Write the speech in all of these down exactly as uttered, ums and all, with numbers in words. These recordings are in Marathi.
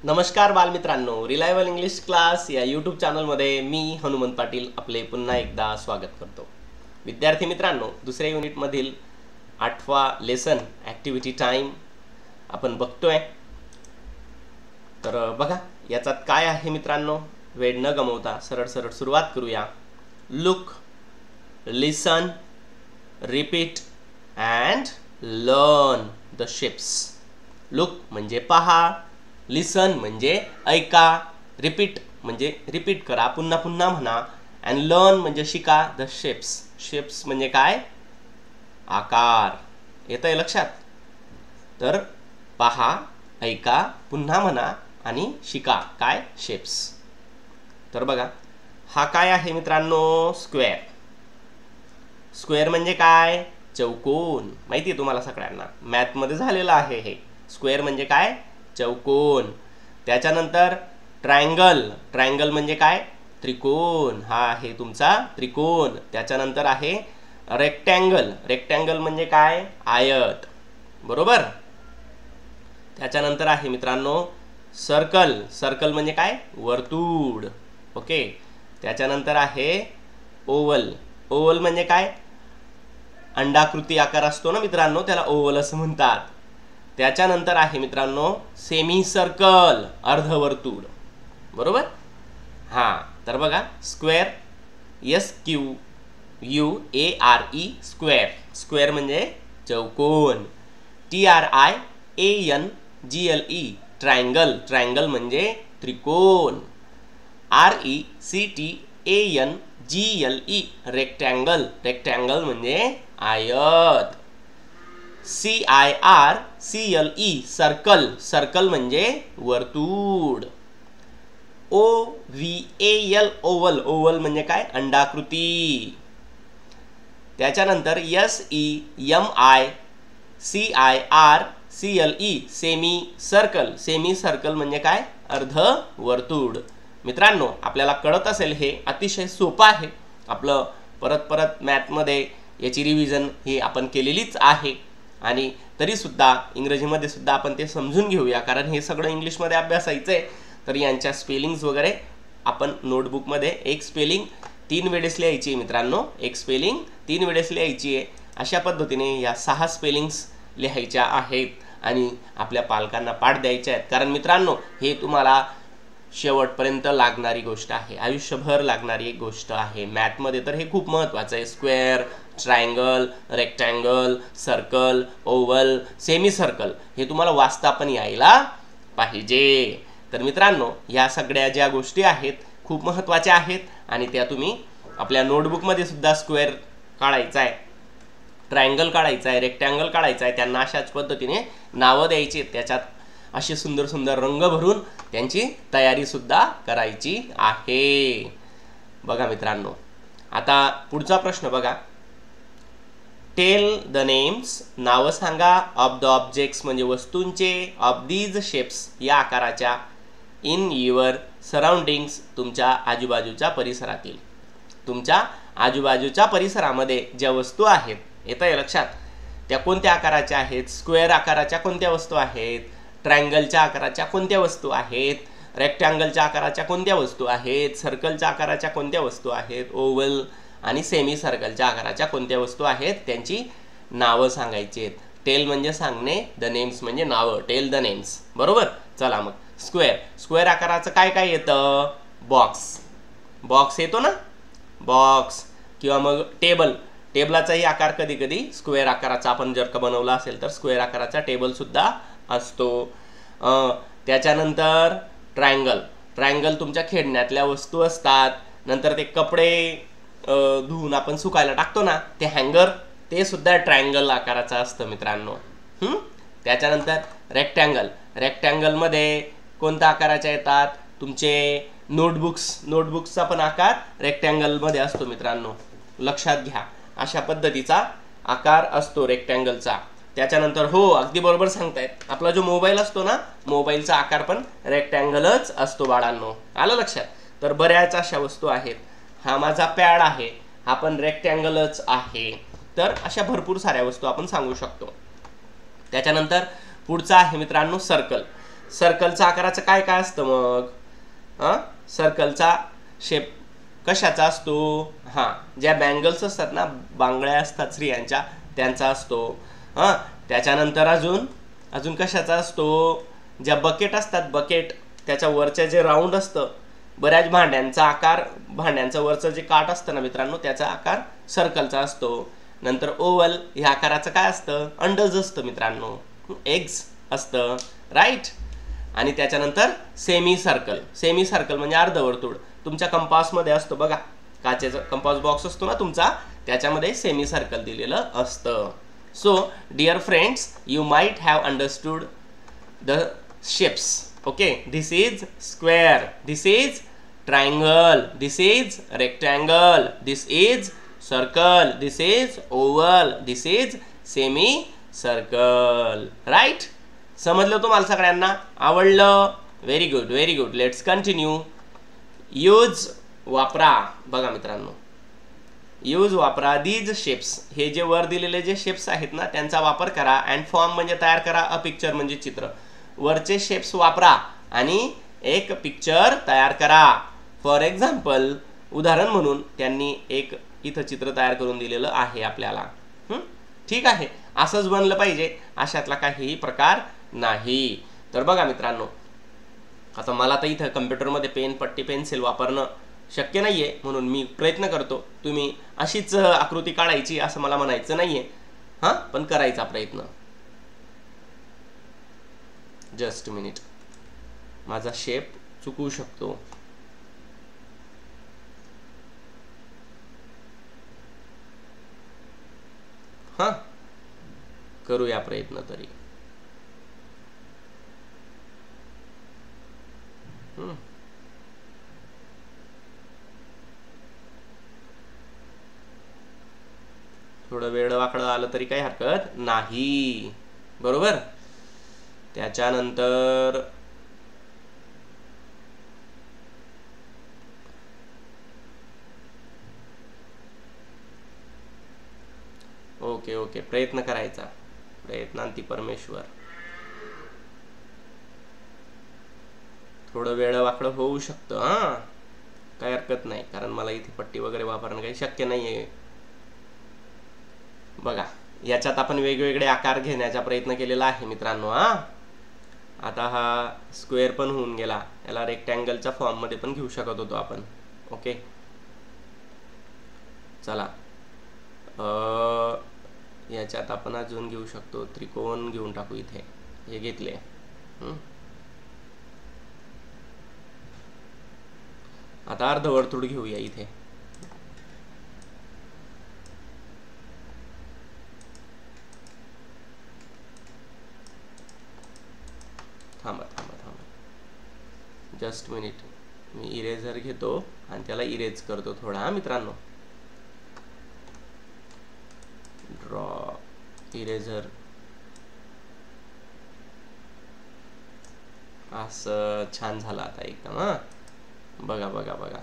नमस्कार बालमित्रांनो, रिलायबल इंग्लिश क्लास या यूट्यूब चॅनलमध्ये मी हनुमंत पाटील आपले पुन्हा एकदा स्वागत करतो। विद्यार्थी मित्रांनो, दुसऱ्या युनिटमधील आठवा लेसन ॲक्टिव्हिटी टाइम आपण बघतोय। तर बघा याच्यात काय आहे मित्रांनो, वेळ न गमावता सरळ सरळ सुरुवात करूया। Look, listen, repeat and learn the shapes. Look म्हणजे पहा, लिसन म्हणजे ऐका, रिपीट म्हणजे रिपीट करा, पुन्हा पुन्हा म्हणा, अँड लर्न म्हणजे शिका द शेप्स। शेप्स म्हणजे काय? आकार। येतंय लक्षात? तर पहा, ऐका, पुन्हा म्हणा आणि शिका काय? शेप्स। तर बघा हा काय आहे मित्रांनो? स्क्वेअर। स्क्वेअर म्हणजे काय? चौकोन। माहिती आहे तुम्हाला सगळ्यांना, मॅथ मध्ये झालेलं आहे हे। स्क्वेअर म्हणजे काय? चौकोन। त्याच्यानंतर ट्रायंगल। ट्रायंगल म्हणजे काय? त्रिकोण। हा आहे तुमचा त्रिकोण। त्याच्यानंतर आहे रेक्टँगल। रेक्टँगल म्हणजे काय? आयत, बरोबर। त्याच्यानंतर आहे मित्रांनो सर्कल। सर्कल म्हणजे काय? वर्तुळ, ओके। त्याच्यानंतर आहे ओवल। ओवल म्हणजे काय? अंडाकृती आकार असतो ना मित्रांनो, त्याला ओवल असं म्हणतात। त्याच्यानंतर आहे मित्रांनो सेमी सर्कल, अर्धवर्तुळ, बरोबर। हा तर बघा square, S Q U A R E square. Square म्हणजे चौकोन। T R I A N G L E triangle. Triangle म्हणजे त्रिकोण। R E C T A N G L E rectangle. Rectangle म्हणजे आयत। C I R C L E circle. Circle म्हणजे वर्तुळ। O V A L oval. Oval म्हणजे काय? अंडाकृती। त्याच्यानंतर S E M I C I R C L E semi circle. Semi circle म्हणजे काय? अर्धवर्तुळ। मित्रांनो आपल्याला कळत असेल, हे अतिशय सोपं आहे। आपलं परत परत मॅथमध्ये याची रिव्हिजन ही आपण केलेलीच आहे, आणि तरी सुद्धा इंग्रजीमध्ये सुद्धा आपण ते समजून घेऊया, कारण हे सगळं इंग्लिशमध्ये अभ्यासायचं आहे। तर यांच्या स्पेलिंग्स वगैरे आपण नोटबुकमध्ये एक स्पेलिंग तीन वेळेस लिहायची आहे मित्रांनो। एक स्पेलिंग तीन वेळेस लिहायची आहे। अशा पद्धतीने या सहा स्पेलिंग्स लिहायच्या आहेत आणि आपल्या पालकांना पाठ द्यायचे आहेत, कारण मित्रांनो हे तुम्हाला शेवटपर्यंत लागणारी गोष्ट आहे, आयुष्यभर लागणारी एक गोष्ट आहे। मॅथमध्ये तर हे खूप महत्त्वाचं आहे। Square, triangle, rectangle, circle, oval, semi circle हे तुम्हाला वाचता पण यायला पाहिजे। तर मित्रांनो ह्या सगळ्या ज्या गोष्टी आहेत खूप महत्त्वाच्या आहेत, आणि त्या तुम्ही आपल्या नोटबुकमध्ये सुद्धा स्क्वेअर काढायचा आहे, ट्रायंगल काढायचा आहे, रेक्टँगल काढायचा आहे, त्यांना अशाच पद्धतीने नावं द्यायची, त्याच्यात असे सुंदर सुंदर रंग भरून त्यांची तयारी सुद्धा करायची आहे। बघा मित्रांनो आता पुढचा प्रश्न बघा। टेल द नेम्स, नाव सांगा, ऑफ द ऑब्जेक्ट्स म्हणजे वस्तूंचे, ऑफ दीज शेप्स या आकाराच्या, इन युअर सराउंडिंग्स तुमच्या आजूबाजूच्या परिसरातील। तुमच्या आजूबाजूच्या परिसरामध्ये ज्या वस्तू आहेत, येतं आहे लक्षात, त्या कोणत्या आकाराच्या आहेत? स्क्वेअर आकाराच्या कोणत्या वस्तू आहेत? ट्रायंगलच्या आकाराच्या कोणत्या वस्तू आहेत? रेक्टँगलच्या आकाराच्या कोणत्या वस्तू आहेत? सर्कलच्या आकाराच्या कोणत्या वस्तू आहेत? ओव्हल आणि सेमी सर्कलच्या आकाराच्या कोणत्या वस्तू आहेत? त्यांची नावं सांगायची आहेत। टेल म्हणजे सांगणे, द नेम्स म्हणजे नावं। टेल द नेम्स, बरोबर। चला मग स्क्वेअर। स्क्वेअर आकाराचं काय काय येतं? बॉक्स। बॉक्स येतो ना, बॉक्स। किंवा मग टेबल। टेबलाचाही आकार कधी कधी स्क्वेअर आकाराचा आपण जर का बनवला असेल तर स्क्वेअर आकाराचा टेबल सुद्धा असतो। त्याच्यानंतर ट्रायंगल। ट्रायंगल तुमच्या खेळण्यातल्या वस्तू असतात। नंतर ते कपडे धुवून आपण सुकायला टाकतो ना, ते हँगर, ते सुद्धा ट्रायंगल आकाराचं असतं मित्रांनो। हम्म त्याच्यानंतर रेक्टँगल। रेक्टँगलमध्ये कोणत्या आकाराच्या येतात? तुमचे नोटबुक्स। नोटबुक्सचा पण आकार रेक्टँगलमध्ये असतो मित्रांनो, लक्षात घ्या। अशा पद्धतीचा आकार असतो रेक्टँगलचा। त्याच्यानंतर हो अगदी बरोबर सांगतायत, आपला जो मोबाईल असतो ना, मोबाईलचा आकार पण रेक्टँगलच असतो बाळांनो, आलं लक्षात? तर बऱ्याच अशा वस्तू आहेत। हा माझा पॅड आहे, हा पण रेक्टँगलच आहे। तर अशा भरपूर साऱ्या वस्तू आपण सांगू शकतो। त्याच्यानंतर पुढचा आहे मित्रांनो सर्कल। सर्कलचा आकाराचं काय काय असतं मग? हां, सर्कलचा शेप कशाचा असतो? हां, ज्या बँगल्स असतात ना, बांगड्या असतात स्त्रियांच्या, त्यांचा असतो. हां, त्याच्यानंतर अजून अजून कशाचा असतो? ज्या बकेट असतात, बकेट त्याच्या वरच्या जे राऊंड असतं, बऱ्याच भांड्यांचा आकार, भांड्यांचं वरचं जे काठ असतं ना मित्रांनो, त्याचा आकार सर्कलचा असतो. नंतर ओव्हल ह्या आकाराचं काय असतं? अंडज असतं मित्रांनो, एग्स असतं, राईट. आणि त्याच्यानंतर सेमी सर्कल. सेमी सर्कल म्हणजे अर्धवर्तुळ. तुमच्या कंपासमध्ये असतो बघा, काचेचा कंपास बॉक्स असतो ना तुमचा, त्याच्यामध्ये सेमी सर्कल दिलेलं असतं. So dear friends, you might have understood the shapes. Okay, this is square, this is triangle, this is rectangle, this is circle, this is oval, this is semi circle, right. समजलं तुम्हाला सगळ्यांना? आवडलं? Very good, very good. Let's continue. Use वापरा. बघा मित्रांनो, यूज वापरा दीज शेप्स. हे जे वर दिलेले जे शेप्स आहेत ना, त्यांचा वापर करा. अँड फॉर्म म्हणजे तयार करा, अ पिक्चर म्हणजे चित्र. वरचे शेप्स वापरा आणि एक पिक्चर तयार करा. फॉर एक्झाम्पल, उदाहरण म्हणून त्यांनी एक इथं चित्र तयार करून दिलेलं आहे आपल्याला. ठीक आहे, असंच बनलं पाहिजे, अशातला काहीही प्रकार नाही. तर बघा मित्रांनो, आता मला तर इथं कम्प्युटरमध्ये पेन, पट्टी, पेन्सिल वापरणं शक्य नाहीये, म्हणून मी प्रयत्न करतो. तुम्ही अशीच आकृती काढायची असं मला म्हणायचं नाहीये, हां, पण करायचा प्रयत्न. जस्ट मिनिट, माझा शेप चुकू शकतो. हां, करूया प्रयत्न तरी. हम्म थोडं वेळ वाकडं आलं तरी काही हरकत नाही, बरोबर. त्याच्यानंतर ओके ओके प्रयत्न करायचा, प्रयत्नांती परमेश्वर. थोडं वेळ वाकडं होऊ शकतं, हां, काही हरकत नाही, कारण मला इथे पट्टी वगैरे वापरणं काही शक्य नाहीये. बघा, याच्यात आपण वेगवेगळे आकार घेण्याचा प्रयत्न केलेला आहे मित्रांनो. हां, आता हा स्क्वेअर पण होऊन गेला, याला रेक्टँगलच्या फॉर्म मध्ये पण घेऊ शकत होतो आपण. ओके, चला, याच्यात आपण अजून घेऊ शकतो, त्रिकोण घेऊन टाकू. इथे हे घेतले. आता अर्धवर्तुळ घेऊया इथे. थांबा थांबा थांबा जस्ट मिनिट, मी इरेझर घेतो आणि त्याला इरेज करतो थोडा. हा मित्रांनो, ड्रॉ इरेझर, असं छान झालं आता एकदम. हा, बघा बघा बघा,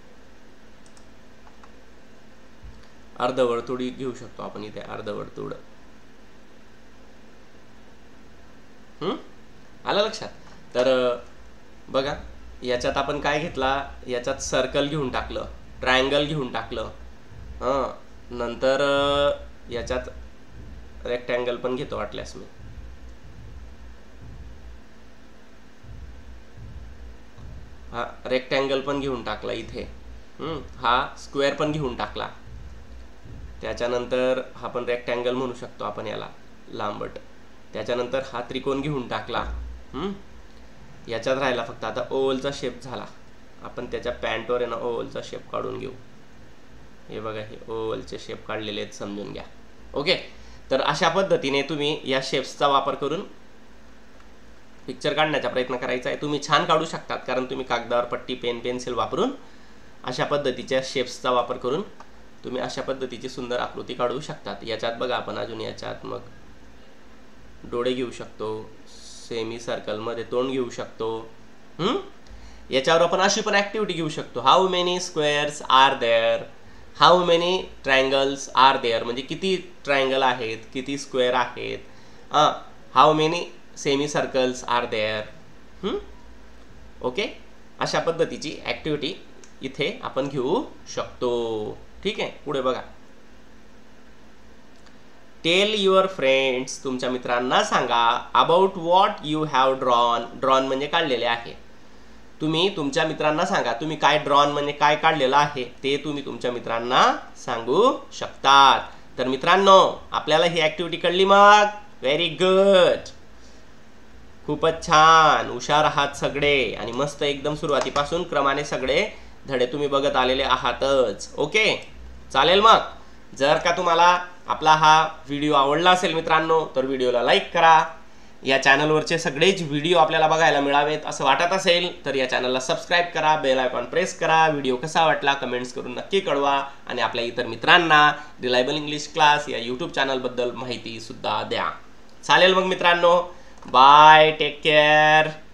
अर्धवर्तुळ घेऊ शकतो आपण इथे, अर्धवर्तुळ. हम्म आलं लक्षात? तर बघा, याच्यात आपण काय घेतला, याच्यात सर्कल घेऊन टाकलं, ट्रायंगल घेऊन टाकलं, हां, नंतर याच्यात रेक्टँगल पण घेतो वाटल्यास मी. हा रेक्टँगल पण घेऊन टाकला इथे. हम्म हा स्क्वेअर पण घेऊन टाकला. त्याच्यानंतर हा पण रेक्टँगल म्हणू शकतो आपण याला, लांबट. त्याच्यानंतर हा त्रिकोण घेऊन टाकला. हम्म याच्यात राहिला फक्त आता ओव्हलचा शेप झाला. आपण त्याच्या पॅन्टवर आहे ना ओव्हलचा शेप काढून घेऊ. हे बघा, हे ओव्हलचे शेप काढलेले आहेत, समजून घ्या. ओके, तर अशा पद्धतीने तुम्ही या शेप्सचा वापर करून पिक्चर काढण्याचा प्रयत्न करायचा आहे. तुम्ही छान काढू शकतात, कारण तुम्ही कागदावर पट्टी, पेन, पेन्सिल वापरून अशा पद्धतीच्या शेप्सचा वापर करून तुम्ही अशा पद्धतीची सुंदर आकृती काढू शकतात. याच्यात बघा, आपण अजून याच्यात मग डोळे घेऊ शकतो, सेमी सर्कल मध्ये तोंड घेऊ शकतो. हम्म याच्यावर आपण अशी पण ऍक्टिव्हिटी घेऊ शकतो, how many squares are there, how many triangles are there, म्हणजे किती ट्रायंगल आहेत, किती स्क्वेअर आहेत, how many semi circles are there. Okay, अशा पद्धतीची ॲक्टिव्हिटी इथे आपण घेऊ शकतो. ठीक आहे, पुढे बघा. टेल युअर फ्रेंड्स, तुमच्या मित्रांना सांगा, about what you have drawn. Drawn म्हणजे काढलेले आहे. तुम्ही तुमच्या मित्रांना सांगा तुम्ही काय ड्रॉन म्हणजे काय काढलेलं आहे ते तुम्ही तुमच्या मित्रांना सांगू शकतात. तर मित्रांनो, आपल्याला ही ॲक्टिव्हिटी कळली मग. व्हेरी गुड, खूपच छान, हुशार आहात सगळे आणि मस्त एकदम सुरुवातीपासून क्रमाने सगळे धडे तुम्ही बघत आलेले आहातच. ओके, चालेल. मग जर का तुम्हाला आपला हा व्हिडिओ आवडला असेल मित्रांनो तर व्हिडिओला लाईक करा. या चॅनलवरचे सगळेच व्हिडिओ आपल्याला बघायला मिळावेत असं वाटत असेल तर या चॅनलला सबस्क्राईब करा, बेल आयकॉन प्रेस करा. व्हिडिओ कसा वाटला कमेंट्स करून नक्की कळवा आणि आपल्या इतर मित्रांना रिलायबल इंग्लिश क्लास या यूट्यूब चॅनलबद्दल माहिती सुद्धा द्या. चालेल मग मित्रांनो, बाय, टेक केअर.